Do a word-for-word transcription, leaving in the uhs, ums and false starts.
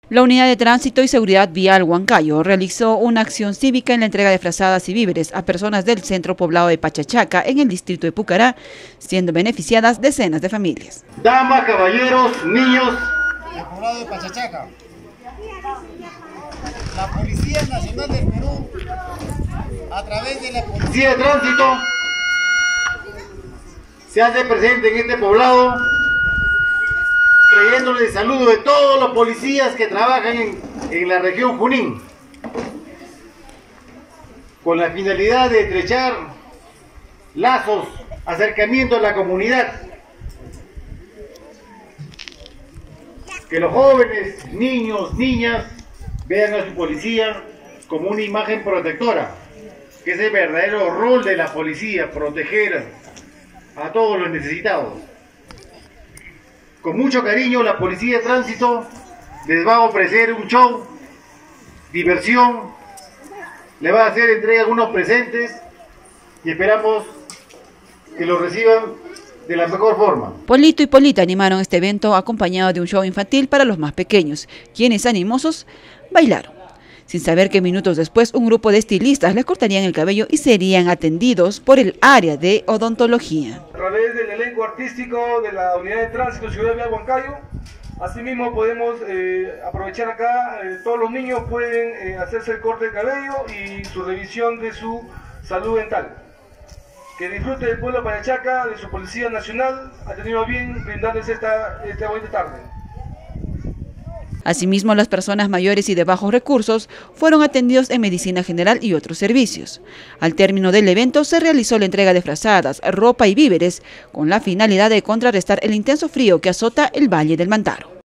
La Unidad de Tránsito y Seguridad Vial Huancayo realizó una acción cívica en la entrega de frazadas y víveres a personas del centro poblado de Pachachaca, en el distrito de Pucará, siendo beneficiadas decenas de familias. Damas, caballeros, niños. El poblado de Pachachaca. La Policía Nacional del Perú, a través de la Policía de Tránsito, se hace presente en este poblado, trayéndole el saludo de todos los policías que trabajan en, en la región Junín, con la finalidad de estrechar lazos, acercamiento a la comunidad. Que los jóvenes, niños, niñas, vean a su policía como una imagen protectora, que es el verdadero rol de la policía, proteger a todos los necesitados. Con mucho cariño, la Policía de Tránsito les va a ofrecer un show, diversión, le va a hacer entrega de algunos presentes y esperamos que los reciban de la mejor forma. Polito y Polita animaron este evento acompañado de un show infantil para los más pequeños, quienes animosos bailaron, sin saber que minutos después un grupo de estilistas les cortarían el cabello y serían atendidos por el área de odontología. A través del elenco artístico de la Unidad de Tránsito Ciudad Vial Huancayo, asimismo podemos eh, aprovechar acá, eh, todos los niños pueden eh, hacerse el corte de cabello y su revisión de su salud dental. Que disfrute del pueblo de Pachachaca, de su Policía Nacional, ha tenido bien brindarles esta, esta bonita tarde. Asimismo, las personas mayores y de bajos recursos fueron atendidos en medicina general y otros servicios. Al término del evento se realizó la entrega de frazadas, ropa y víveres con la finalidad de contrarrestar el intenso frío que azota el Valle del Mantaro.